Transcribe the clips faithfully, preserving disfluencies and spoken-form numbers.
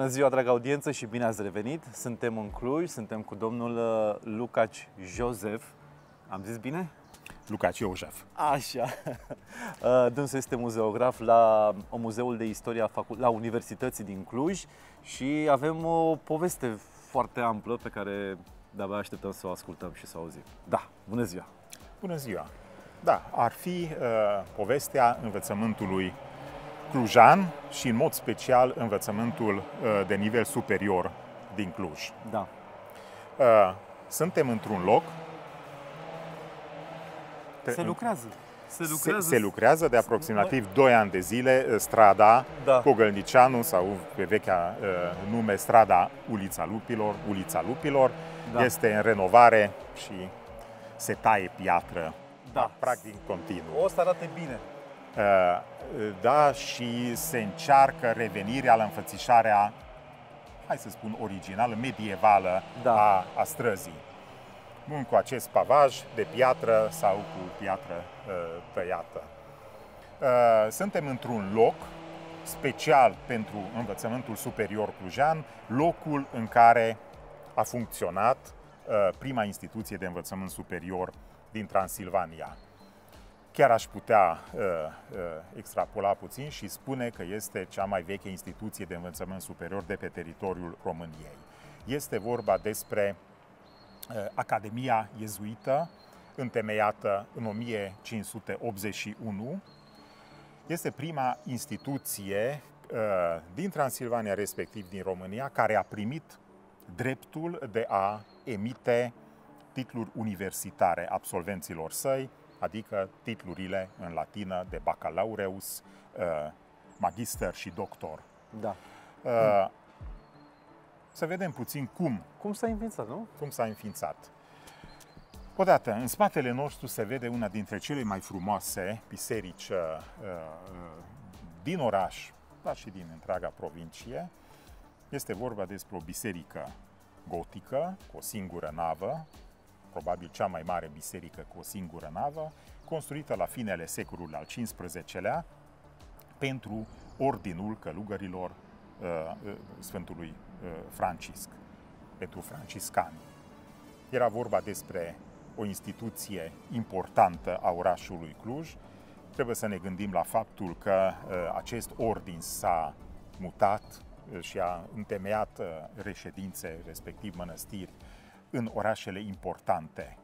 Bună ziua, dragă audiență, și bine ați revenit! Suntem în Cluj, suntem cu domnul Lukaci Joseph. Am zis bine? Lukaci Joseph. Așa. Dânsul este muzeograf la Muzeul de Istorie la Universității din Cluj și avem o poveste foarte amplă pe care de-abia așteptăm să o ascultăm și să o auzim. Da, bună ziua! Bună ziua! Da, ar fi uh, povestea învățământului clujan și în mod special învățământul uh, de nivel superior din Cluj. Da. Uh, suntem într-un loc. Se lucrează. Se lucrează, se, se lucrează de aproximativ doi ani de zile strada da. Pogălnicianu, sau pe vechea uh, nume strada Ulița Lupilor, Ulița Lupilor, da. Este în renovare și se taie piatră, da. Practic continuu. O să arate bine. Uh, da, și se încearcă revenirea la înfățișarea, hai să spun, originală, medievală, da. a, a străzii. Bun, cu acest pavaj de piatră sau cu piatră uh, tăiată. Uh, suntem într-un loc special pentru învățământul superior clujan, locul în care a funcționat uh, prima instituție de învățământ superior din Transilvania. Chiar aș putea uh, uh, extrapola puțin și spune că este cea mai veche instituție de învățământ superior de pe teritoriul României. Este vorba despre uh, Academia Iezuită, întemeiată în o mie cinci sute optzeci și unu. Este prima instituție uh, din Transilvania, respectiv din România, care a primit dreptul de a emite titluri universitare absolvenților săi, adică titlurile în latină de bacalaureus, magister și doctor. Da. Uh, să vedem puțin cum. Cum s-a înființat, nu? Cum s-a înființat. Odată, în spatele nostru se vede una dintre cele mai frumoase biserici uh, din oraș, dar și din întreaga provincie. Este vorba despre o biserică gotică, cu o singură navă, probabil cea mai mare biserică cu o singură navă, construită la finele secolului al cincisprezecelea pentru Ordinul Călugărilor uh, Sfântului uh, Francisc, pentru franciscani. Era vorba despre o instituție importantă a orașului Cluj. Trebuie să ne gândim la faptul că uh, acest ordin s-a mutat și a întemeiat uh, reședințe, respectiv mănăstiri, în orașele importante.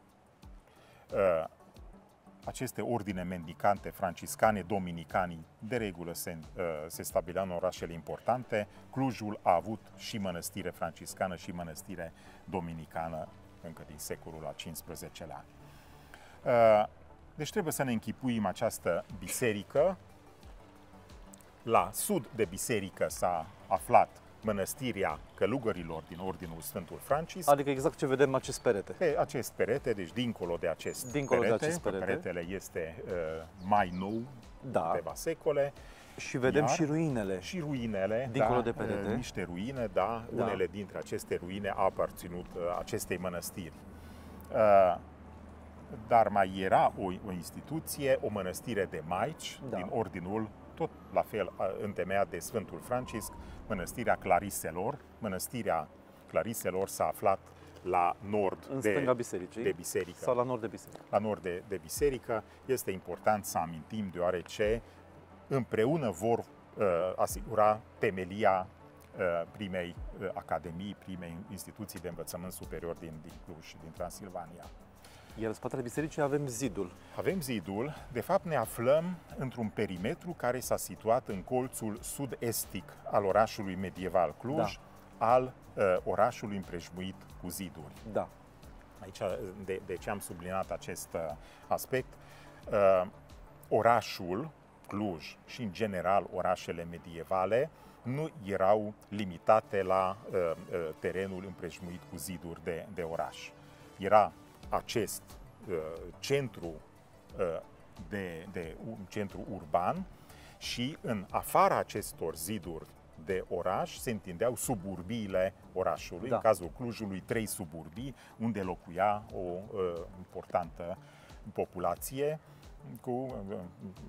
Aceste ordine mendicante, franciscane, dominicani, de regulă se, se stabileau în orașele importante. Clujul a avut și mănăstire franciscană și mănăstire dominicană încă din secolul al cincisprezecelea. Deci trebuie să ne închipuim această biserică. La sud de biserică s-a aflat mănăstirea Călugărilor din Ordinul Sfântul Francisc. Adică exact ce vedem acest perete. Pe acest perete, deci dincolo de acest dincolo perete, de acest perete. Peretele este uh, mai nou, da. Câteva secole. Și vedem iar, și ruinele. Și ruinele, dincolo da, de perete. Uh, niște ruine, da, da. Unele dintre aceste ruine au aparținut uh, acestei mănăstiri. Uh, dar mai era o, o instituție, o mănăstire de maici, da. Din Ordinul, tot la fel întemeiat de Sfântul Francisc, mănăstirea Clariselor. Mănăstirea Clariselor s-a aflat la nord în de, stânga bisericii, de biserică. Sau la nord de biserică. La nord de, de biserică. Este important să amintim, deoarece împreună vor uh, asigura temelia uh, primei uh, academii, primei instituții de învățământ superior din, din Cluj și din Transilvania. Iar în spatele bisericii avem zidul. Avem zidul. De fapt, ne aflăm într-un perimetru care s-a situat în colțul sud-estic al orașului medieval Cluj, da. Al uh, orașului împrejmuit cu ziduri. Da. Aici, de, de ce am subliniat acest uh, aspect? Uh, orașul Cluj și, în general, orașele medievale nu erau limitate la uh, uh, terenul împrejmuit cu ziduri de, de oraș. Era acest uh, centru uh, de, de un centru urban și în afara acestor ziduri de oraș se întindeau suburbiile orașului, da. În cazul Clujului trei suburbii unde locuia o uh, importantă populație cu uh,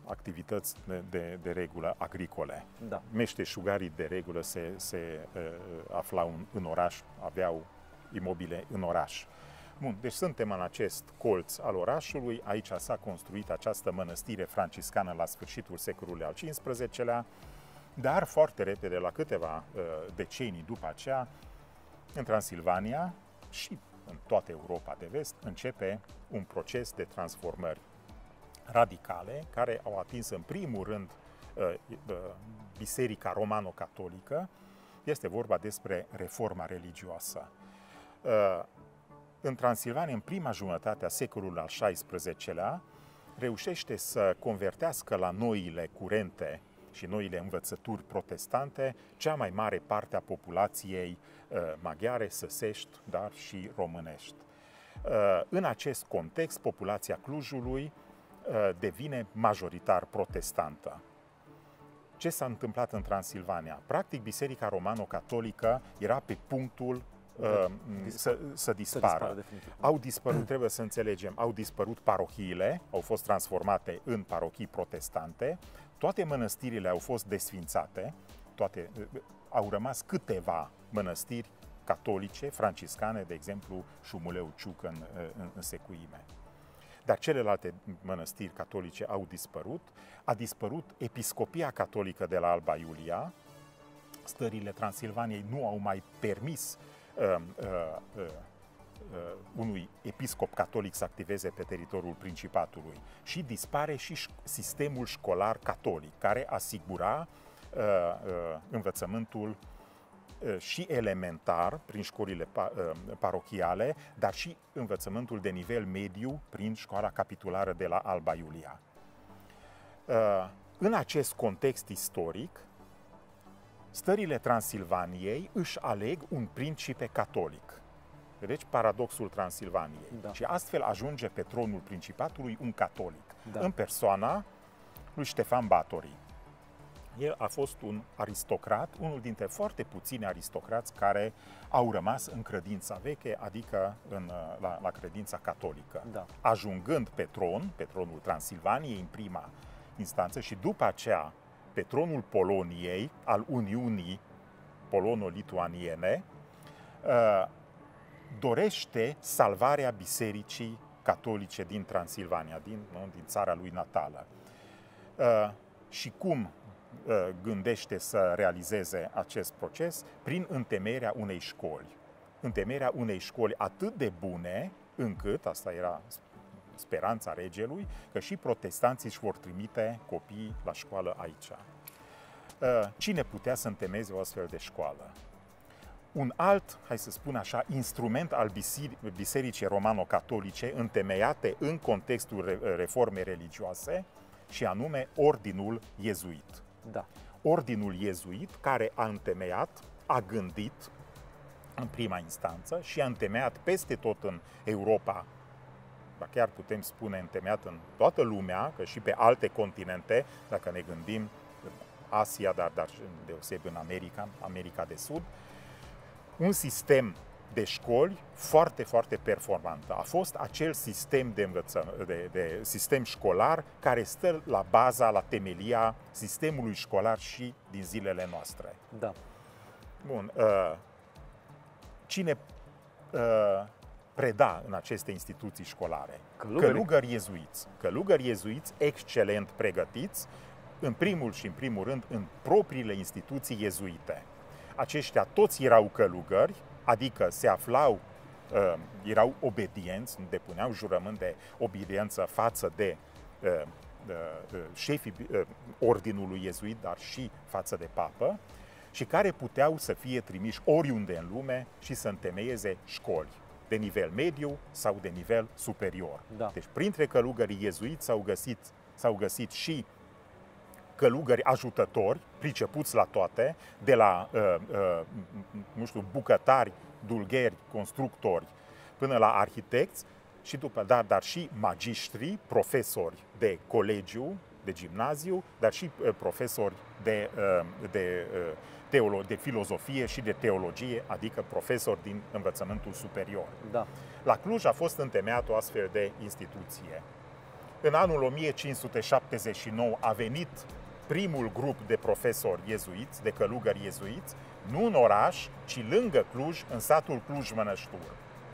activități de, de, de regulă agricole. Da. Meșteșugarii de regulă se, se uh, aflau în, în oraș, aveau imobile în oraș. Bun, deci suntem în acest colț al orașului, aici s-a construit această mănăstire franciscană la sfârșitul secolului al cincisprezecelea, dar foarte repede, la câteva uh, decenii după aceea, în Transilvania și în toată Europa de vest, începe un proces de transformări radicale care au atins în primul rând uh, uh, Biserica Romano-Catolică. Este vorba despre reforma religioasă. Uh, în Transilvania, în prima jumătate a secolului al șaisprezecelea, reușește să convertească la noile curente și noile învățături protestante cea mai mare parte a populației uh, maghiare, săsești, dar și românești. Uh, în acest context, populația Clujului uh, devine majoritar protestantă. Ce s-a întâmplat în Transilvania? Practic, Biserica Romano-Catolică era pe punctul uh, să, să dispară. Să dispară au dispărut, trebuie să înțelegem, au dispărut parohiile, au fost transformate în parohii protestante, toate mănăstirile au fost desfințate, toate, au rămas câteva mănăstiri catolice, franciscane, de exemplu, Șumuleu Ciuc în, în, în Secuime. Dar celelalte mănăstiri catolice au dispărut. A dispărut Episcopia Catolică de la Alba Iulia. Stările Transilvaniei nu au mai permis uh, uh, uh, uh, unui episcop catolic să activeze pe teritoriul Principatului. Și dispare și sistemul școlar catolic, care asigura uh, uh, învățământul și elementar prin școlile parochiale, dar și învățământul de nivel mediu prin școala capitulară de la Alba Iulia. În acest context istoric, stările Transilvaniei își aleg un principe catolic. Deci paradoxul Transilvaniei. Da. Și astfel ajunge pe tronul Principatului un catolic, da, în persoana lui Ștefan Batory. El a fost un aristocrat, unul dintre foarte puțini aristocrați care au rămas în credința veche, adică în, la, la credința catolică. Da. Ajungând pe tron, pe tronul Transilvaniei în prima instanță și după aceea pe tronul Poloniei, al Uniunii Polono-Lituaniene, dorește salvarea bisericii catolice din Transilvania, din, nu, din țara lui natală. Și cum gândește să realizeze acest proces? Prin întemeierea unei școli. Întemeierea unei școli atât de bune încât, asta era speranța regelui, că și protestanții își vor trimite copiii la școală aici. Cine putea să întemeieze o astfel de școală? Un alt, hai să spun așa, instrument al Bisericii Romano-Catolice întemeiate în contextul reformei religioase, și anume Ordinul Iezuit. Da. Ordinul Iezuit, care a întemeiat, a gândit în prima instanță și a întemeiat peste tot în Europa, dar chiar putem spune întemeiat în toată lumea, că și pe alte continente, dacă ne gândim Asia, dar, dar deosebi în America, America de Sud, un sistem de școli foarte, foarte performantă. A fost acel sistem de învățământ, de, de sistem școlar care stă la baza, la temelia sistemului școlar și din zilele noastre. Da. Bun. Uh, cine uh, preda în aceste instituții școlare? Călugări. Călugări iezuiți. Călugări iezuiți excelent pregătiți, în primul și în primul rând în propriile instituții iezuite. Aceștia toți erau călugări, adică se aflau, uh, erau obedienți, depuneau jurământ de obediență față de uh, uh, șefii uh, ordinului iezuit, dar și față de papă, și care puteau să fie trimiși oriunde în lume și să întemeieze școli de nivel mediu sau de nivel superior. Da. Deci, printre călugării iezuiți s-au găsit, s-au găsit și călugări ajutători, pricepuți la toate, de la, uh, uh, nu știu, bucătari, dulgheri, constructori, până la arhitecți, și după, dar, dar și magistri, profesori de colegiu, de gimnaziu, dar și uh, profesori de, uh, de, uh, teolo- de filozofie și de teologie, adică profesori din învățământul superior. Da. La Cluj a fost întemeiată o astfel de instituție. În anul o mie cinci sute șaptezeci și nouă a venit primul grup de profesori iezuiți, de călugări iezuiți, nu în oraș, ci lângă Cluj, în satul Cluj-Mănăștur.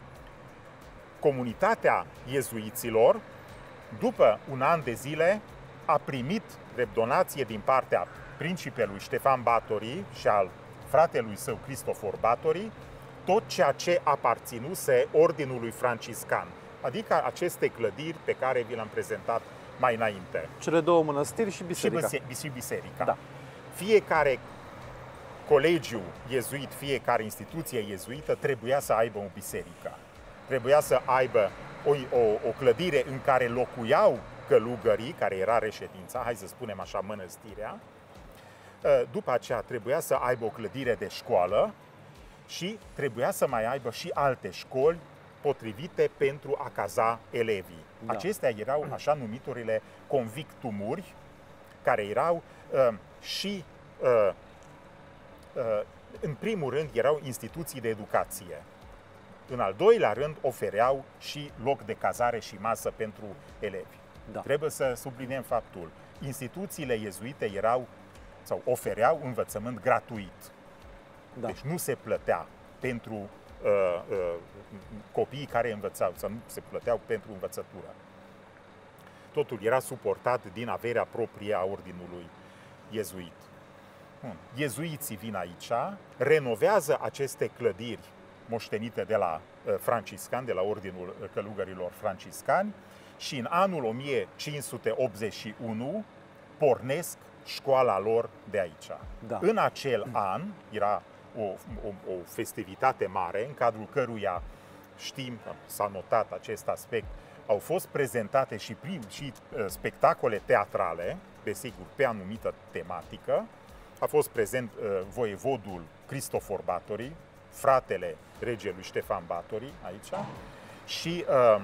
Comunitatea iezuiților, după un an de zile, a primit drept donație din partea principelui Ștefan Batory și al fratelui său Cristofor Batory tot ceea ce aparținuse ordinului franciscan, adică aceste clădiri pe care vi le-am prezentat mai înainte. Cele două mănăstiri și biserica. Și, bise- și biserica. Da. Fiecare colegiu iezuit, fiecare instituție iezuită trebuia să aibă o biserică. Trebuia să aibă o, o, o clădire în care locuiau călugării, care era reședința, hai să spunem așa, mănăstirea. După aceea trebuia să aibă o clădire de școală și trebuia să mai aibă și alte școli potrivite pentru a caza elevii. Da. Acestea erau așa numiturile convictumuri, care erau uh, și, uh, uh, în primul rând, erau instituții de educație. În al doilea rând, ofereau și loc de cazare și masă pentru elevi. Da. Trebuie să subliniem faptul, instituțiile iezuite erau sau ofereau învățământ gratuit. Da. Deci nu se plătea pentru uh, uh, copiii care învățau, sau nu se plăteau pentru învățătură. Totul era suportat din averea proprie a ordinului iezuit. Bun. Iezuiții vin aici, renovează aceste clădiri moștenite de la uh, franciscani, de la ordinul călugărilor franciscani, și în anul o mie cinci sute optzeci și unu pornesc școala lor de aici. Da. În acel an era o, o, o festivitate mare, în cadrul căruia știm, s-a notat acest aspect, au fost prezentate și, prim, și uh, spectacole teatrale, desigur, pe anumită tematică. A fost prezent uh, voievodul Cristofor Batory, fratele regelui Ștefan Batory aici, și uh,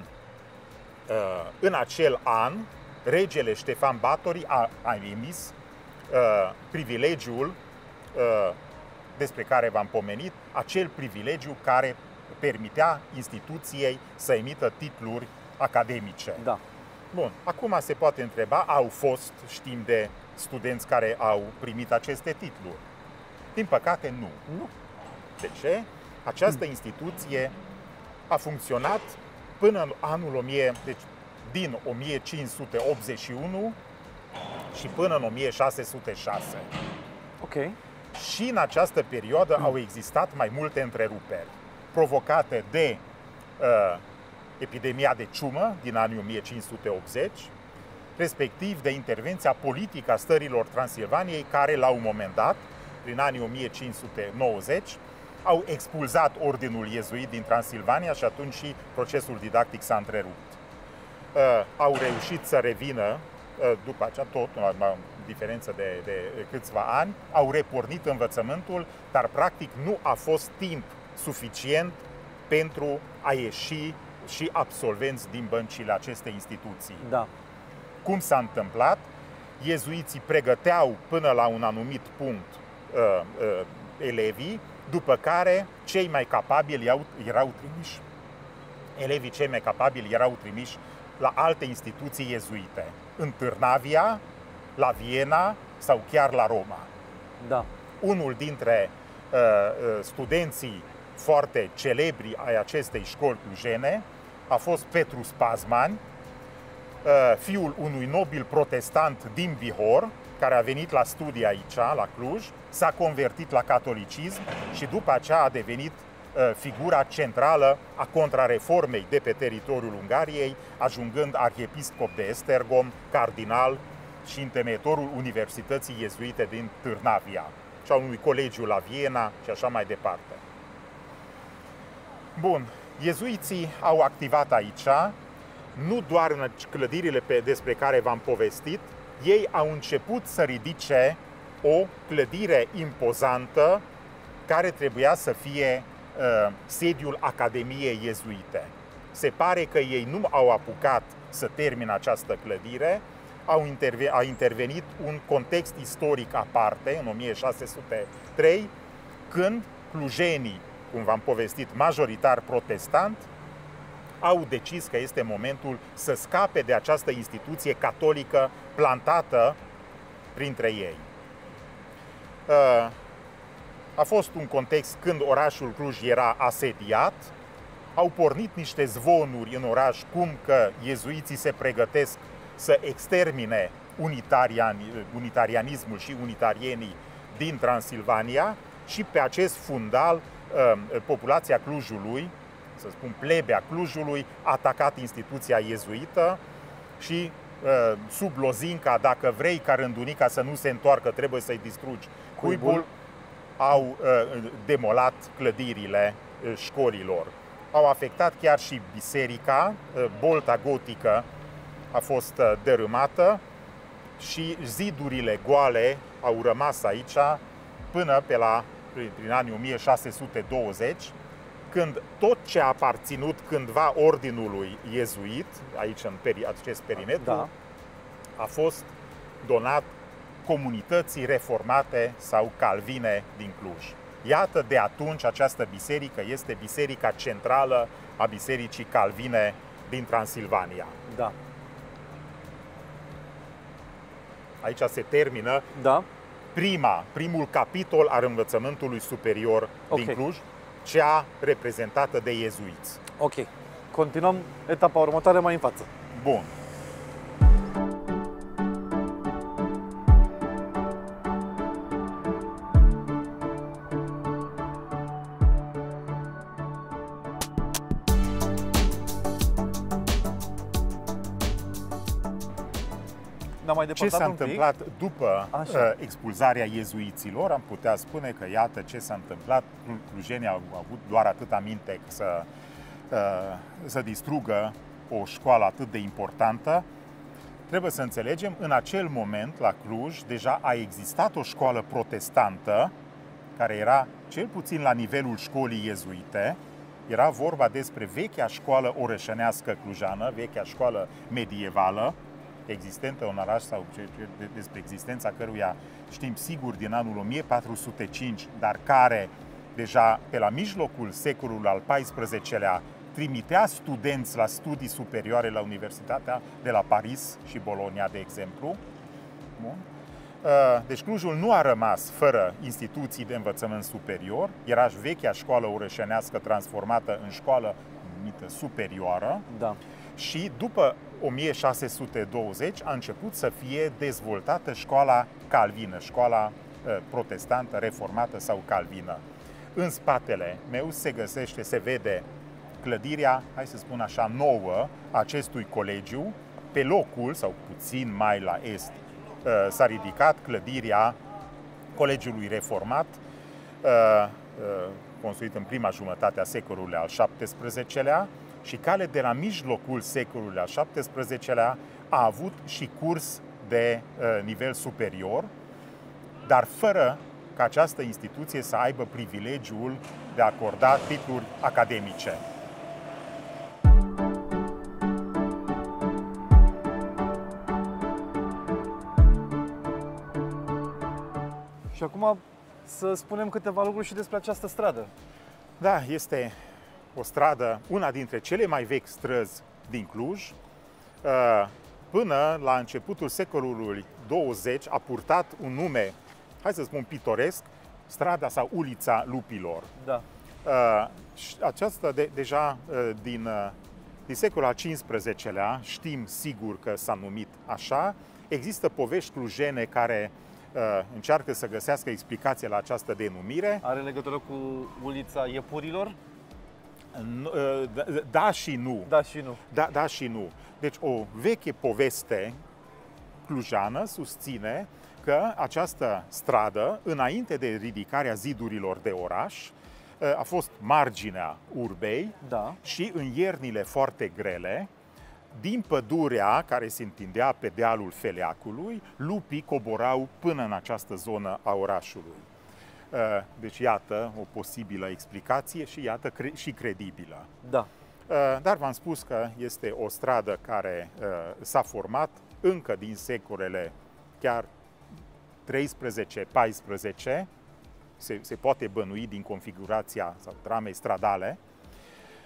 uh, în acel an regele Ștefan Batory a, a emis uh, privilegiul uh, despre care v-am pomenit, acel privilegiu care permitea instituției să emită titluri academice. Da. Bun, acum se poate întreba, au fost, știm de studenți care au primit aceste titluri? Din păcate, nu. Nu. De ce? Această instituție a funcționat până în anul o mie, deci din o mie cinci sute optzeci și unu și până în o mie șase sute șase. Ok. Și în această perioadă mm. au existat mai multe întreruperi provocate de uh, epidemia de ciumă din anii o mie cinci sute optzeci, respectiv de intervenția politică a stărilor Transilvaniei, care la un moment dat, prin anii o mie cinci sute nouăzeci, au expulzat ordinul iezuit din Transilvania și atunci și procesul didactic s-a întrerupt. Uh, au reușit să revină, uh, după aceea tot, în diferență de, de câțiva ani, au repornit învățământul, dar practic nu a fost timp suficient pentru a ieși și absolvenți din băncile acestei instituții. Da. Cum s-a întâmplat? Iezuiții pregăteau până la un anumit punct uh, uh, elevii, după care cei mai capabili erau, erau trimiși. Elevii cei mai capabili erau trimiși la alte instituții iezuite, în Târnavia, la Viena sau chiar la Roma. Da. Unul dintre uh, studenții foarte celebri ai acestei școli clujene a fost Petrus Pazman, fiul unui nobil protestant din Bihor, care a venit la studii aici, la Cluj, s-a convertit la catolicism și după aceea a devenit figura centrală a contrareformei de pe teritoriul Ungariei, ajungând arhiepiscop de Esztergom, cardinal și întemeietorul Universității Iezuite din Târnavia și al unui colegiu la Viena și așa mai departe. Bun, iezuiții au activat aici, nu doar în clădirile pe, despre care v-am povestit, ei au început să ridice o clădire impozantă care trebuia să fie uh, sediul Academiei Iezuite. Se pare că ei nu au apucat să termine această clădire, au interve- a intervenit un context istoric aparte, în o mie șase sute trei, când clujenii, cum v-am povestit, majoritar protestant, au decis că este momentul să scape de această instituție catolică plantată printre ei. A fost un context când orașul Cluj era asediat, au pornit niște zvonuri în oraș cum că iezuiții se pregătesc să extermine unitarian, unitarianismul și unitarienii din Transilvania și pe acest fundal populația Clujului, să spun plebea Clujului, a atacat instituția iezuită și sub lozinca, dacă vrei ca Rândunica să nu se întoarcă, trebuie să-i distrugi cuibul, au demolat clădirile școlilor. Au afectat chiar și biserica, bolta gotică a fost dărâmată și zidurile goale au rămas aici până pe la, prin anii o mie șase sute douăzeci, când tot ce a aparținut cândva ordinului iezuit, aici în peri, acest perimetru, da, a fost donat comunității reformate sau calvine din Cluj. Iată, de atunci această biserică este biserica centrală a bisericii calvine din Transilvania. Da. Aici se termină da. prima, primul capitol al învățământului superior okay. din Cluj, cea reprezentată de iezuiți. Ok. Continuăm etapa următoare mai în față. Bun. Ce s-a întâmplat după Așa. expulzarea iezuiților? Am putea spune că iată ce s-a întâmplat. Clujenii au avut doar atâta minte să, să distrugă o școală atât de importantă. Trebuie să înțelegem, în acel moment la Cluj deja a existat o școală protestantă care era cel puțin la nivelul școlii iezuite. Era vorba despre vechea școală orășănească clujană, vechea școală medievală, existentă în oraș sau despre existența căruia știm sigur din anul o mie patru sute cinci, dar care deja pe la mijlocul secolului al paisprezecelea trimitea studenți la studii superioare la Universitatea de la Paris și Bologna, de exemplu. Bun. Deci Clujul nu a rămas fără instituții de învățământ superior, era vechea școală orășenească transformată în școală numită superioară. Da. Și după o mie șase sute douăzeci a început să fie dezvoltată școala calvină, școala protestantă, reformată sau calvină. În spatele meu se găsește, se vede clădirea, hai să spun așa, nouă acestui colegiu. Pe locul, sau puțin mai la est, s-a ridicat clădirea Colegiului Reformat, construit în prima jumătate a secolului al șaptesprezecelea, și care de la mijlocul secolului al șaptesprezecelea a avut și curs de uh, nivel superior, dar fără ca această instituție să aibă privilegiul de a acorda titluri academice. Și acum să spunem câteva lucruri și despre această stradă. Da, este o stradă, una dintre cele mai vechi străzi din Cluj. Până la începutul secolului douăzeci a purtat un nume, hai să spun, pitoresc, strada sau ulița Lupilor. Da. Aceasta de, deja din, din secolul al cincisprezecelea știm sigur că s-a numit așa. Există povești clujene care încearcă să găsească explicație la această denumire. Are legătură cu ulița Iepurilor? Da și nu. Da și nu. Da, da și nu. Deci o veche poveste clujană susține că această stradă, înainte de ridicarea zidurilor de oraș, a fost marginea urbei, da, și în iernile foarte grele, din pădurea care se întindea pe dealul Feleacului, lupii coborau până în această zonă a orașului. Deci iată o posibilă explicație și iată și credibilă. Da. Dar v-am spus că este o stradă care s-a format încă din secolele chiar treisprezece paisprezece, se, se poate bănui din configurația sau tramei stradale.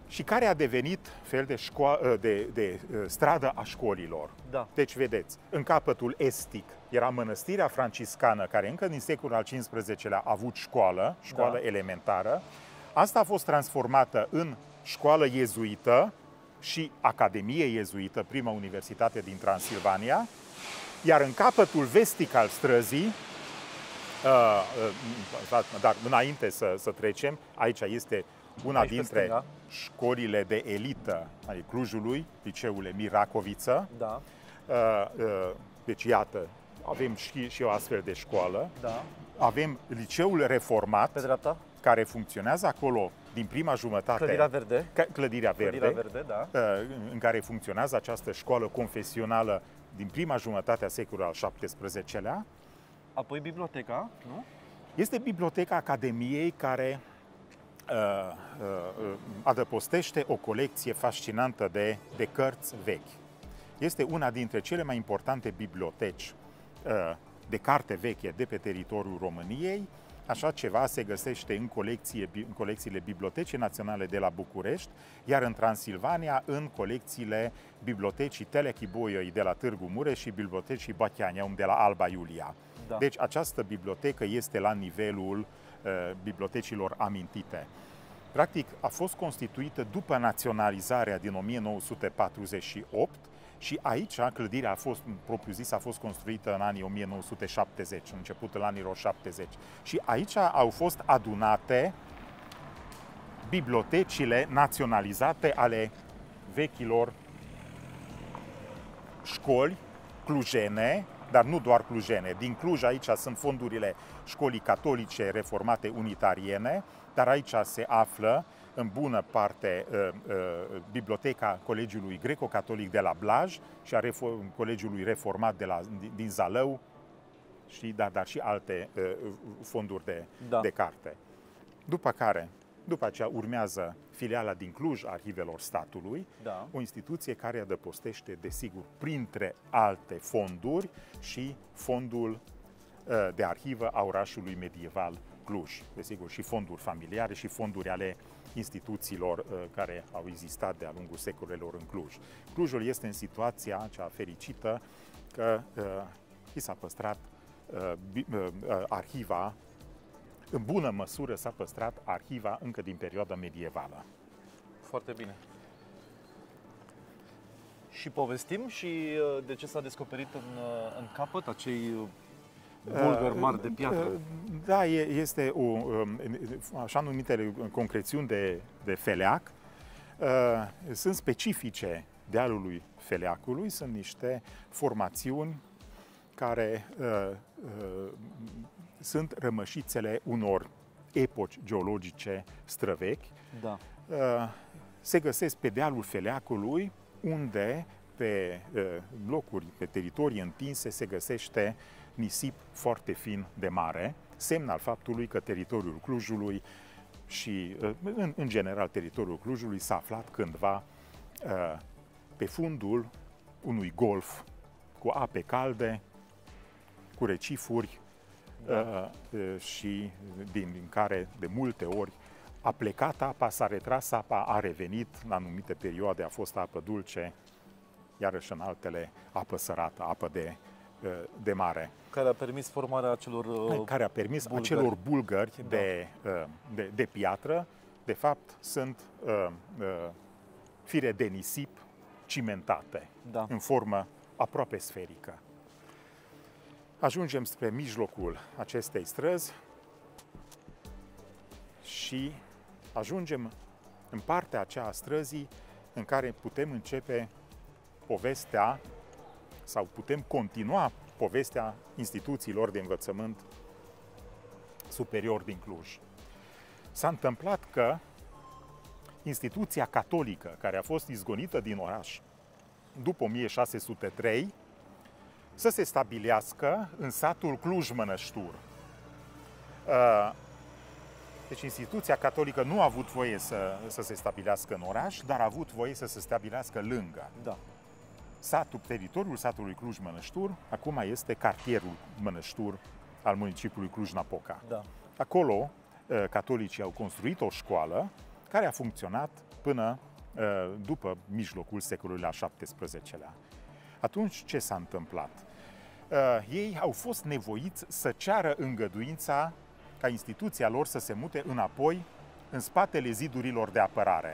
și care a devenit fel de, școa- de, de stradă a școlilor. Da. Deci, vedeți, în capătul estic era mănăstirea franciscană, care încă din secolul al cincisprezecelea a avut școală, școală Da. elementară. Asta a fost transformată în școală iezuită și Academie iezuită, prima universitate din Transilvania, iar în capătul vestic al străzii, uh, uh, dar înainte să, să trecem, aici este una Aici pe dintre stânga. școlile de elită ale Clujului, liceul Emir Racoviță. Da. Uh, uh, deci, iată, avem și, și o astfel de școală. Da. Avem liceul reformat, Pe dreapta? care funcționează acolo din prima jumătate. Clădirea verde. Ca- Clădirea Verde. Clădirea verde, da. uh, în care funcționează această școală confesională din prima jumătate a secolului al șaptesprezecelea. Apoi biblioteca, nu? Este biblioteca Academiei, care uh, uh, adăpostește o colecție fascinantă de, de cărți vechi. Este una dintre cele mai importante biblioteci uh, de carte veche de pe teritoriul României. Așa ceva se găsește în, colecție, în colecțiile Bibliotecii Naționale de la București, iar în Transilvania în colecțiile Bibliotecii Telechiboioi de la Târgu Mureș și Bibliotecii Bachianiaum de la Alba Iulia. Da. Deci această bibliotecă este la nivelul uh, bibliotecilor amintite. Practic a fost constituită după naționalizarea din o mie nouă sute patruzeci și opt și aici clădirea a fost, propriu zis, a fost construită în anii o mie nouă sute șaptezeci, începutul anilor șaptezeci. Și aici au fost adunate bibliotecile naționalizate ale vechilor școli clujene, dar nu doar clujene. Din Cluj aici sunt fondurile școlii catolice reformate unitariene, dar aici se află în bună parte uh, uh, biblioteca Colegiului Greco-Catolic de la Blaj și a reform, Colegiului Reformat de la, din Zalău, și, dar, dar și alte uh, fonduri de, Da. de carte. După care, după aceea urmează filiala din Cluj a Arhivelor Statului, Da. o instituție care adăpostește, desigur, printre alte fonduri și fondul uh, de arhivă a orașului medieval Cluj. Desigur, și fonduri familiare și fonduri ale instituțiilor uh, care au existat de-a lungul secolelor în Cluj. Clujul este în situația cea fericită că uh, i s-a păstrat uh, bi, uh, uh, arhiva, în bună măsură s-a păstrat arhiva încă din perioada medievală. Foarte bine. Și povestim și uh, de ce s-a descoperit în, uh, în capăt acei uh, bulgări mari de piatră. Da, este o, um, așa numitele concrețiuni de, de feleac. Sunt specifice dealului Feleacului, sunt niște formațiuni care uh, uh, sunt rămășițele unor epoci geologice străvechi. Da. Uh, se găsesc pe dealul Feleacului, unde pe uh, locuri, pe teritorii întinse, se găsește nisip foarte fin de mare, semn al faptului că teritoriul Clujului și, în, în general, teritoriul Clujului s-a aflat cândva uh, pe fundul unui golf cu ape calde, cu recifuri, Da. uh, și din, din care, de multe ori, a plecat apa, s-a retras apa, a revenit, în anumite perioade a fost apă dulce, iarăși în altele apă sărată, apă de de mare. Care a permis formarea acelor uh, care a permis bulgări. acelor bulgări Da. de, de, de piatră, de fapt, sunt uh, uh, fire de nisip cimentate, Da. în formă aproape sferică. Ajungem spre mijlocul acestei străzi și ajungem în partea aceea a străzii în care putem începe povestea sau putem continua povestea instituțiilor de învățământ superior din Cluj. S-a întâmplat că instituția catolică, care a fost izgonită din oraș după o mie șase sute trei, să se stabilească în satul Cluj-Mănăștur. Deci instituția catolică nu a avut voie să, să se stabilească în oraș, dar a avut voie să se stabilească lângă. Da. Satul, teritoriul satului Cluj-Mănăștur, acum este cartierul Mănăștur al municipiului Cluj-Napoca. Da. Acolo, catolicii au construit o școală care a funcționat până după mijlocul secolului al șaptesprezecelea. Atunci ce s-a întâmplat? Ei au fost nevoiți să ceară îngăduința ca instituția lor să se mute înapoi în spatele zidurilor de apărare.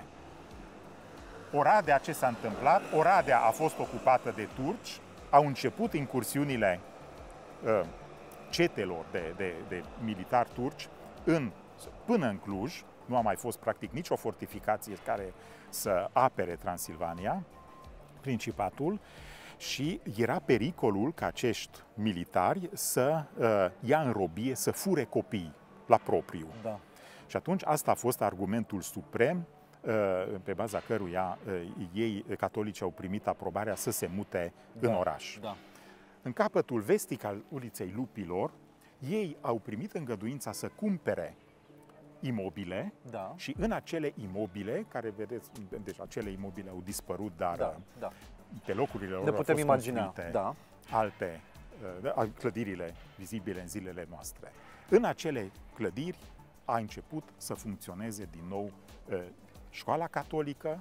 Oradea, ce s-a întâmplat? Oradea a fost ocupată de turci, au început incursiunile uh, cetelor de, de, de militari turci în, până în Cluj. Nu a mai fost practic nicio fortificație care să apere Transilvania, Principatul, și era pericolul ca acești militari să uh, ia în robie, să fure copii la propriu. Da. Și atunci asta a fost argumentul suprem pe baza căruia ei, catolici, au primit aprobarea să se mute da, în oraș. Da. În capătul vestic al uliței Lupilor, ei au primit îngăduința să cumpere imobile da. și în acele imobile, care vedeți, deci acele imobile au dispărut, dar da, da. pe locurile lor ne au putem fost imagina da. alte clădirile vizibile în zilele noastre. În acele clădiri a început să funcționeze din nou școala catolică,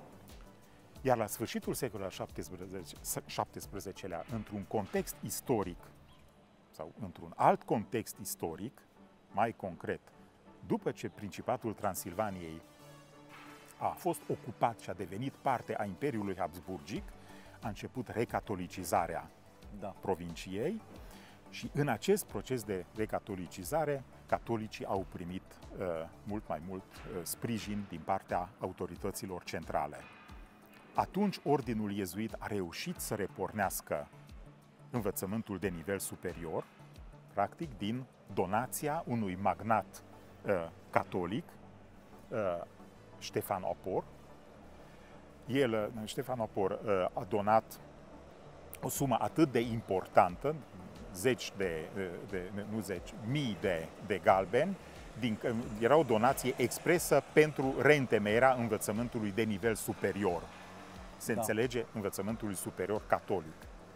iar la sfârșitul secolului al șaptesprezecelea, într-un context istoric, sau într-un alt context istoric, mai concret, după ce Principatul Transilvaniei a fost ocupat și a devenit parte a Imperiului Habsburgic, a început recatolicizarea da. provinciei și în acest proces de recatolicizare, catolicii au primit uh, mult mai mult uh, sprijin din partea autorităților centrale. Atunci, ordinul iezuit a reușit să repornească învățământul de nivel superior, practic din donația unui magnat uh, catolic, uh, Ștefan Opor. El, Ștefan Opor, uh, a donat o sumă atât de importantă, zeci de, de, de nu zeci, mii de, de galbeni, din, era o donație expresă pentru reîntemeierea învățământului de nivel superior. Se da. înțelege învățământului superior catolic.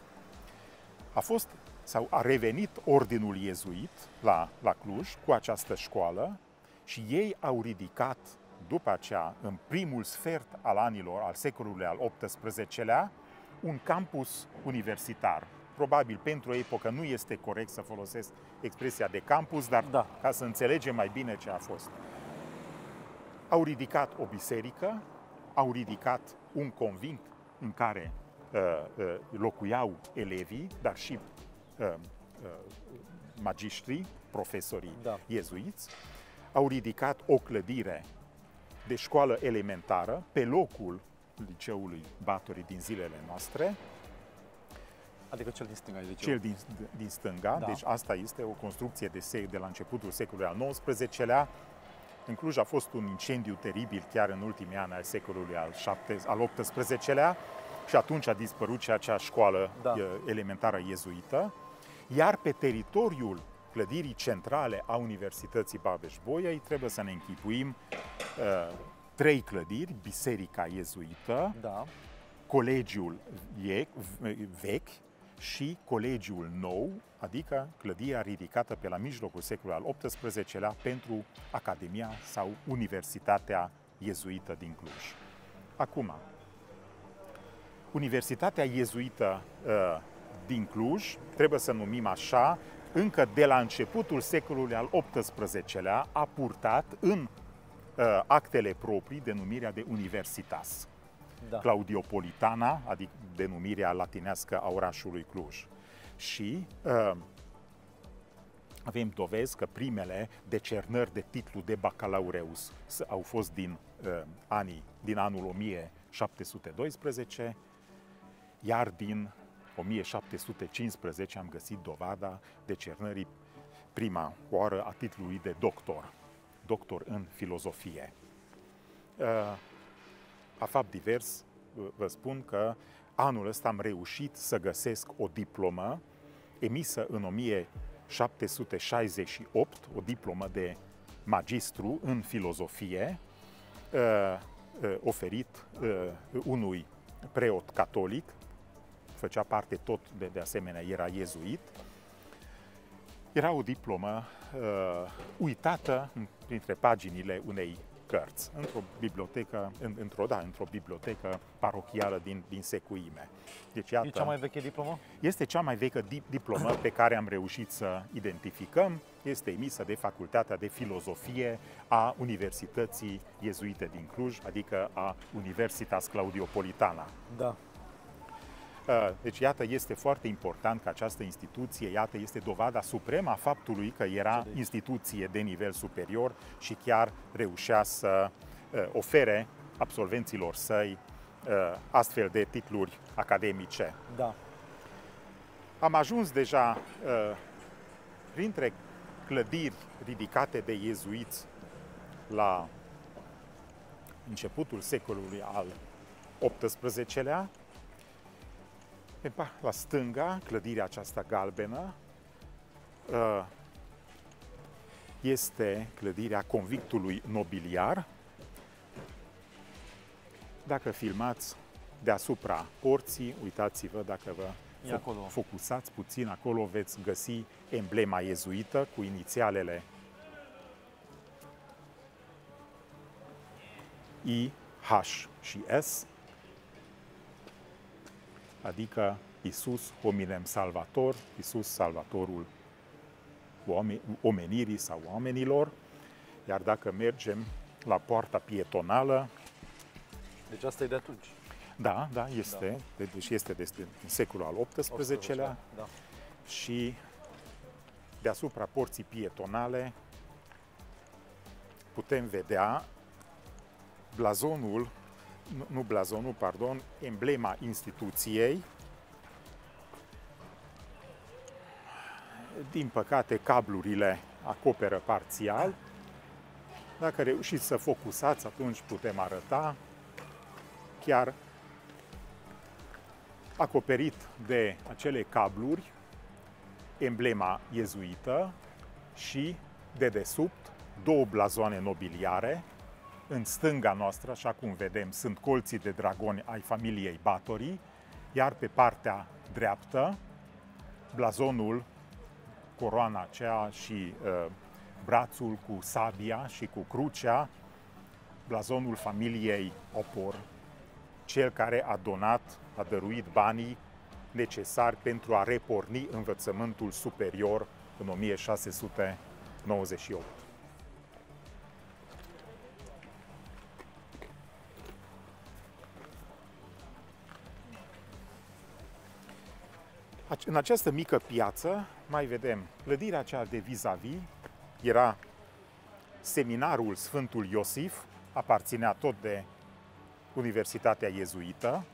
A fost, sau a revenit ordinul iezuit la, la Cluj cu această școală și ei au ridicat, după aceea, în primul sfert al anilor, al secolului al optsprezecelea, un campus universitar. Probabil pentru o epocă nu este corect să folosesc expresia de campus, dar da. ca să înțelegem mai bine ce a fost. Au ridicat o biserică, au ridicat un convent în care uh, uh, locuiau elevii, dar și uh, uh, magistrii, profesorii da. iezuiți, au ridicat o clădire de școală elementară pe locul liceului Batorii din zilele noastre. Adică cel din stânga, liceu. Cel din, din stânga, da. Deci asta este o construcție de, se, de la începutul secolului al nouăsprezecelea. În Cluj a fost un incendiu teribil chiar în ultimii ani al secolului al, al optsprezecelea și atunci a dispărut și acea școală da. elementară iezuită, iar pe teritoriul clădirii centrale a Universității Babeș-Bolyai trebuie să ne închipuim uh, trei clădiri: Biserica Iezuită, da. Colegiul vechi și Colegiul nou, adică clădirea ridicată pe la mijlocul secolului al optsprezecelea pentru Academia sau Universitatea Iezuită din Cluj. Acum, Universitatea Iezuită uh, din Cluj, trebuie să numim așa, încă de la începutul secolului al optsprezecelea a purtat în uh, actele proprii denumirea de Universitas. Da. Claudiopolitana, adică denumirea latinească a orașului Cluj. Și uh, avem dovezi că primele decernări de titlu de bacalaureus au fost din uh, anii, din anul o mie șapte sute doisprezece, iar din o mie șapte sute cincisprezece am găsit dovada decernării prima oară a titlului de doctor, doctor în filozofie. Uh, A fapt divers, vă spun că anul ăsta am reușit să găsesc o diplomă emisă în o mie șapte sute șaizeci și opt, o diplomă de magistru în filozofie, oferit unui preot catolic, făcea parte tot de, de asemenea, era iezuit. Era o diplomă uitată printre paginile unei cărți într-o bibliotecă, în, într-o, da, într-o bibliotecă parohială din, din Secuime. Deci, iată, E cea mai veche diplomă? Este cea mai veche di- diplomă pe care am reușit să identificăm. Este emisă de Facultatea de Filozofie a Universității Iezuite din Cluj, adică a Universitas Claudiopolitana. Da. Deci, iată, este foarte important că această instituție, iată, este dovada supremă a faptului că era instituție de nivel superior și chiar reușea să uh, ofere absolvenților săi uh, astfel de titluri academice. Da. Am ajuns deja uh, printre clădiri ridicate de iezuiți la începutul secolului al optsprezecelea. La stânga, clădirea aceasta galbenă, este clădirea convictului nobiliar. Dacă filmați deasupra porții, uitați-vă, dacă vă fo- focusați puțin acolo, veți găsi emblema iezuită cu inițialele I, H și S, adică Iisus hominem salvator, Iisus salvatorul omenirii sau oamenilor. Iar dacă mergem la poarta pietonală... Deci asta e de atunci. Da, da, este. Da. Deci este de secolul al optsprezecelea. Da. Și deasupra porții pietonale putem vedea blazonul, nu blazonul, pardon, emblema instituției. Din păcate, cablurile acoperă parțial. Dacă reușiți să focusați, atunci putem arăta chiar acoperit de acele cabluri emblema iezuită și dedesubt două blazoane nobiliare. În stânga noastră, așa cum vedem, sunt colții de dragoni ai familiei Báthory, iar pe partea dreaptă, blazonul, coroana aceea și uh, brațul cu sabia și cu crucea, blazonul familiei Opor, cel care a donat, a dăruit banii necesari pentru a reporni învățământul superior în o mie șase sute nouăzeci și opt. În această mică piață mai vedem clădirea aceea de vis-a-vis, era seminarul Sfântul Iosif, aparținea tot de Universitatea Iezuită.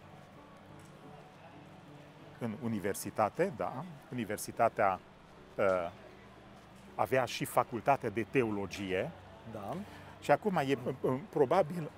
În universitate, da, universitatea uh, avea și facultatea de teologie. Da. Și acum e probabil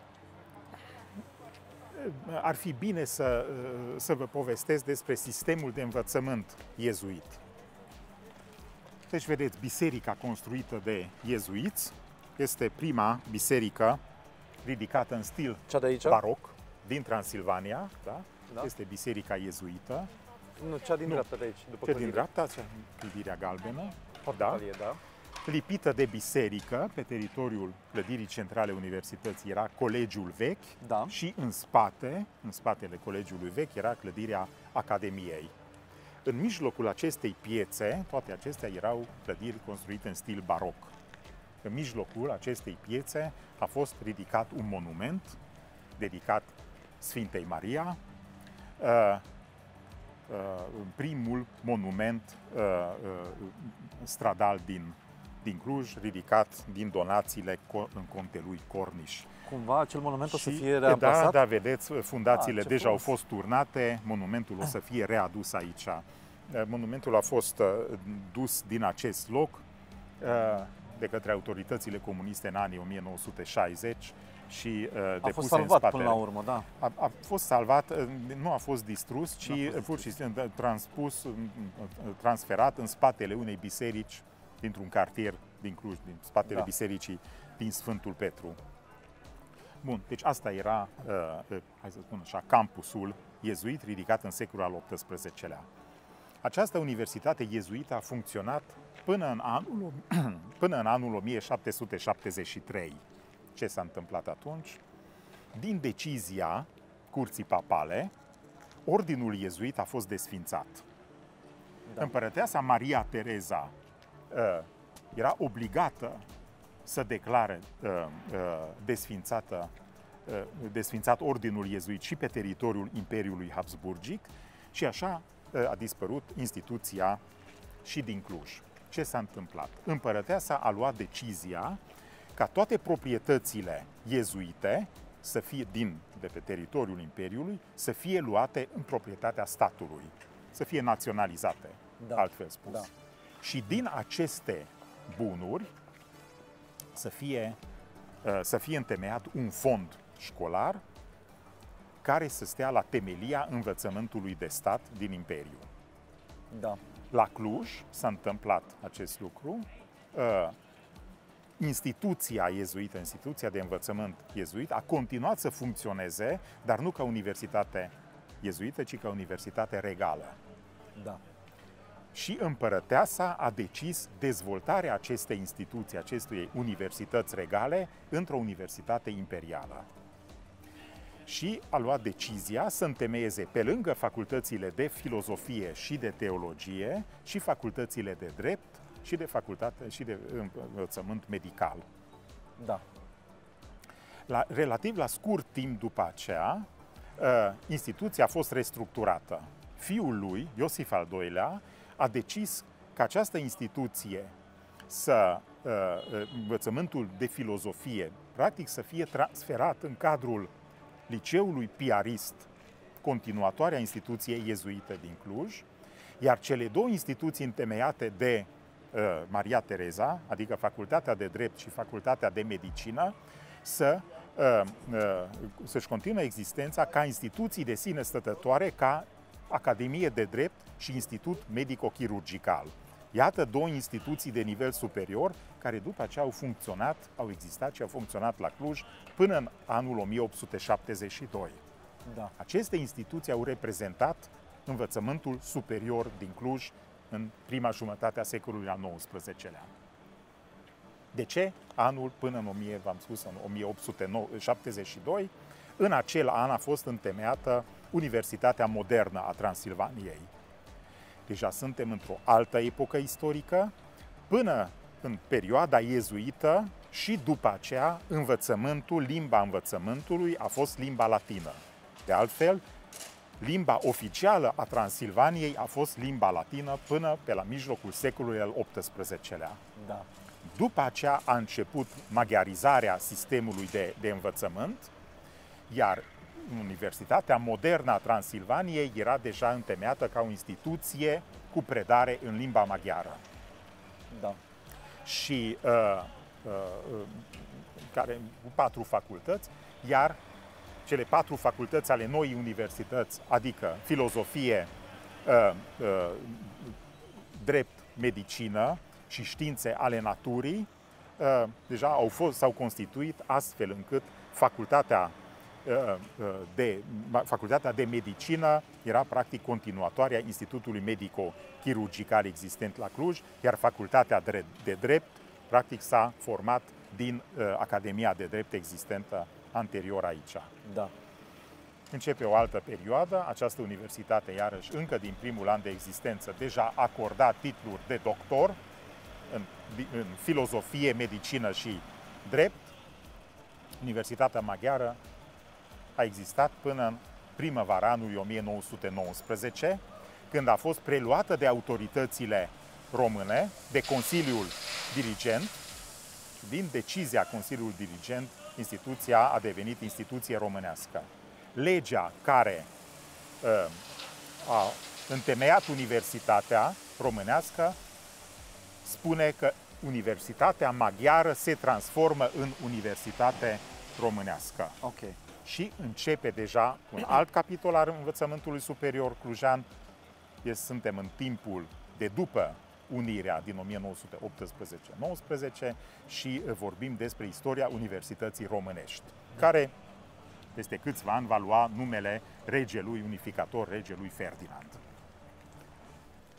ar fi bine să, să vă povestesc despre sistemul de învățământ iezuit. Deci, vedeți, biserica construită de iezuiți este prima biserică ridicată în stil Cea de aici? baroc din Transilvania, da? Da. Este biserica iezuită. Nu, cea din nu. dreapta de aici. După Cea din dreapta, clădirea galbenă, da? da. Lipită de biserică pe teritoriul clădirii centrale universității era colegiul vechi, da. Și în spate, în spatele colegiului vechi, era clădirea Academiei. În mijlocul acestei piețe, toate acestea erau clădiri construite în stil baroc. În mijlocul acestei piețe a fost ridicat un monument dedicat Sfintei Maria, uh, uh, primul monument uh, uh, stradal din din Cluj, ridicat din donațiile în contelui Corniș. Cumva acel monument și, o să fie reamplasat? Da, da, vedeți, fundațiile ah, deja frumos. au fost turnate, monumentul o să fie readus aici. Monumentul a fost dus din acest loc de către autoritățile comuniste în anii o mie nouă sute șaizeci și a depuse fost salvat în spatele. până la urmă, da. A, a fost salvat, nu a fost distrus, ci pur și simplu transpus, transferat în spatele unei biserici dintr-un cartier din Cluj, din spatele da. bisericii din Sfântul Petru. Bun, deci asta era, uh, hai să spun așa, campusul iezuit ridicat în secolul al optsprezecelea. Această universitate iezuită a funcționat până în anul, până în anul o mie șapte sute șaptezeci și trei. Ce s-a întâmplat atunci? Din decizia Curții Papale, ordinul iezuit a fost desfințat. Da. Împărăteasa Maria Tereza uh, era obligată să declare uh, uh, desfințată, uh, desfințat ordinul iezuit și pe teritoriul Imperiului Habsburgic și așa uh, a dispărut instituția și din Cluj. Ce s-a întâmplat? Împărăteasa a luat decizia ca toate proprietățile iezuite să fie din, de pe teritoriul Imperiului, să fie luate în proprietatea statului, să fie naționalizate, da. altfel spus. Da. Și din aceste bunuri să fie, să fie întemeiat un fond școlar care să stea la temelia învățământului de stat din Imperiu. Da. La Cluj s-a întâmplat acest lucru. Instituția iezuită, instituția de învățământ iezuit, a continuat să funcționeze, dar nu ca universitate iezuită, ci ca universitate regală. Da. Și împărăteasa a decis dezvoltarea acestei instituții, acestei universități regale, într-o universitate imperială. Și a luat decizia să întemeieze pe lângă facultățile de filozofie și de teologie și facultățile de drept și de facultate și de învățământ medical. Da. La, relativ la scurt timp după aceea, instituția a fost restructurată. Fiul lui, Iosif al doilea, a decis că această instituție, să, învățământul de filozofie, practic să fie transferat în cadrul Liceului Piarist, continuatoarea instituției iezuite din Cluj, iar cele două instituții întemeiate de uh, Maria Tereza, adică Facultatea de Drept și Facultatea de Medicină, să, uh, uh, să-și continuă existența ca instituții de sine stătătoare, ca Academie de Drept și Institut Medico-Chirurgical. Iată două instituții de nivel superior care după aceea au funcționat, au existat și au funcționat la Cluj până în anul o mie opt sute șaptezeci și doi. Da. Aceste instituții au reprezentat învățământul superior din Cluj în prima jumătate a secolului al nouăsprezecelea. De ce? Anul până în o mie, v-am spus, în o mie opt sute șaptezeci și doi, în acel an a fost întemeiată Universitatea Modernă a Transilvaniei. Deja suntem într-o altă epocă istorică, până în perioada iezuită și după aceea învățământul, limba învățământului a fost limba latină. De altfel, limba oficială a Transilvaniei a fost limba latină până pe la mijlocul secolului al optsprezecelea. Da. După aceea a început maghiarizarea sistemului de, de învățământ, iar Universitatea Modernă a Transilvaniei era deja întemeiată ca o instituție cu predare în limba maghiară. Da. Și uh, uh, care, cu patru facultăți, iar cele patru facultăți ale noii universități, adică filozofie, uh, uh, drept, medicină și științe ale naturii, uh, deja au fost, s-au constituit astfel încât facultatea De, facultatea de medicină era practic continuatoarea Institutului Medico-Chirurgical existent la Cluj, iar facultatea de drept practic s-a format din uh, Academia de Drept existentă anterior aici. Da. Începe o altă perioadă, această universitate iarăși încă din primul an de existență deja acorda titluri de doctor în, în filozofie, medicină și drept. Universitatea maghiară a existat până în primăvara anului o mie nouă sute nouăsprezece, când a fost preluată de autoritățile române, de Consiliul Dirigent. Din decizia Consiliului Dirigent, instituția a devenit instituție românească. Legea care uh, a întemeiat Universitatea românească spune că Universitatea maghiară se transformă în Universitate românească. Okay. Și începe deja un alt capitol al învățământului superior clujan. Suntem în timpul de după unirea din o mie nouă sute optsprezece nouăsprezece și vorbim despre istoria Universității Românești, care peste câțiva ani va lua numele regelui unificator, regelui Ferdinand.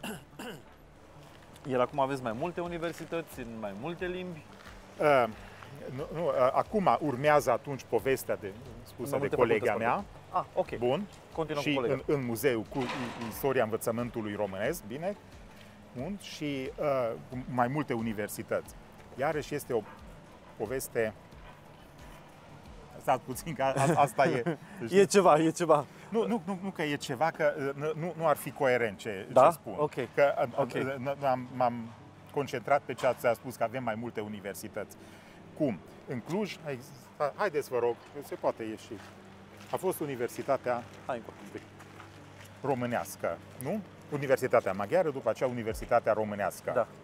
Iar acum aveți mai multe universități, în mai multe limbi? Uh, Nu, nu, acum urmează atunci povestea de, spusă de colega mea. Ah, ok. Bun. Continuăm și cu în, în muzeu cu istoria învățământului românesc, bine? Bun. Și uh, mai multe universități. Iarăși este o poveste. Stați puțin, că a, asta e. E ceva, e ceva. Nu, nu, nu, nu că e ceva, că nu, nu ar fi coerent ce, da? ce spun. Okay. Că okay. m-am concentrat pe ce ați spus, că avem mai multe universități. Cum? În Cluj, haideți vă rog, se poate ieși. A fost Universitatea Hai, Românească, nu? Universitatea Maghiară, după aceea Universitatea Românească. Da.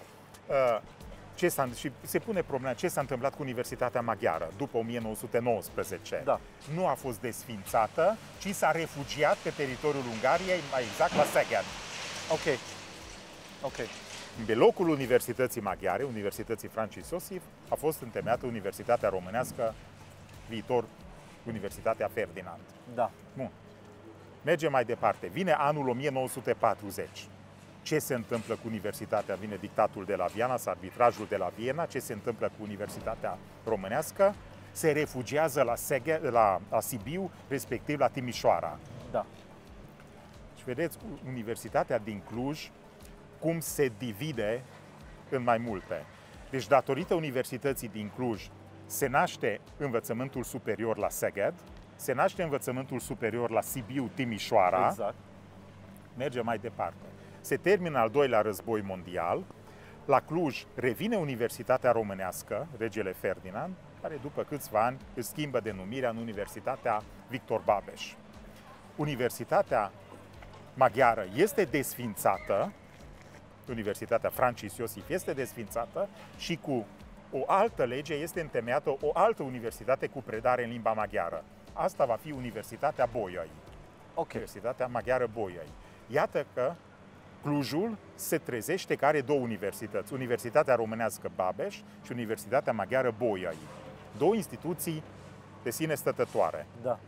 Ce s-a, și se pune problema ce s-a întâmplat cu Universitatea Maghiară după o mie nouă sute nouăsprezece. Da. Nu a fost desființată, ci s-a refugiat pe teritoriul Ungariei, mai exact la Szeged. Ok. Ok. Pe locul Universității Maghiare, Universității Francis Iosif, a fost întemeiată Universitatea Românească, viitor Universitatea Ferdinand. Da. Bun. Mergem mai departe. Vine anul o mie nouă sute patruzeci. Ce se întâmplă cu Universitatea? Vine dictatul de la Viena, arbitrajul de la Viena. Ce se întâmplă cu Universitatea Românească? Se refugiază la, Seghe, la, la Sibiu, respectiv la Timișoara. Da. Și vedeți, Universitatea din Cluj, cum se divide în mai multe. Deci, datorită Universității din Cluj, se naște învățământul superior la Szeged, se naște învățământul superior la Sibiu, Timișoara. Exact. Merge mai departe. Se termină al doilea război mondial. La Cluj revine Universitatea Românească, regele Ferdinand, care după câțiva ani își schimbă denumirea în Universitatea Victor Babeș. Universitatea Maghiară este desfințată, Universitatea Francis Iosif este desfințată și cu o altă lege este întemeiată o altă universitate cu predare în limba maghiară. Asta va fi Universitatea Bolyai. Okay. Universitatea Maghiară Bolyai. Iată că Clujul se trezește că are două universități, Universitatea Românească Babeș și Universitatea Maghiară Bolyai. Două instituții de sine stătătoare. Da.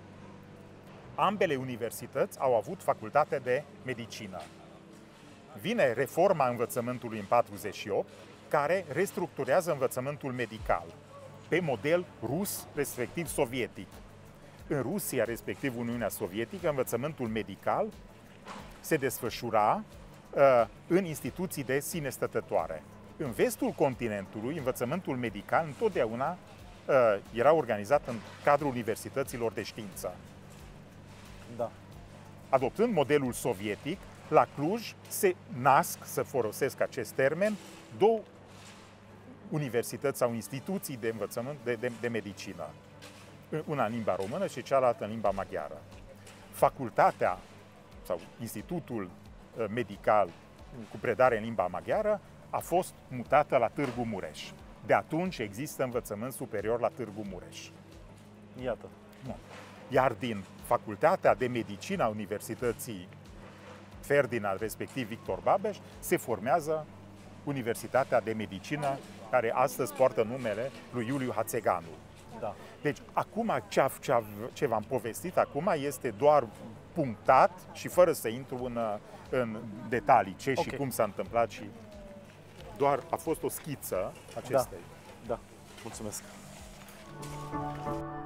Ambele universități au avut facultate de medicină. Vine reforma învățământului în patruzeci și opt, care restructurează învățământul medical pe model rus, respectiv sovietic. În Rusia, respectiv Uniunea Sovietică, învățământul medical se desfășura uh, în instituții de sine stătătoare. În vestul continentului, învățământul medical întotdeauna uh, era organizat în cadrul universităților de știință. Da. Adoptând modelul sovietic, la Cluj se nasc, să folosesc acest termen, două universități sau instituții de învățământ de, de, de medicină. Una în limba română și cealaltă în limba maghiară. Facultatea sau institutul medical cu predare în limba maghiară a fost mutată la Târgu Mureș. De atunci există învățământ superior la Târgu Mureș. Iată. Iar din Facultatea de Medicină a Universității Ferdinand, respectiv Victor Babeș, se formează Universitatea de Medicină, care astăzi poartă numele lui Iuliu Hațeganu. Da. Deci, acum ce, ce, ce v-am povestit acum este doar punctat și fără să intru în, în detalii ce okay. și cum s-a întâmplat și doar a fost o schiță acestei. Da. Da. Mulțumesc.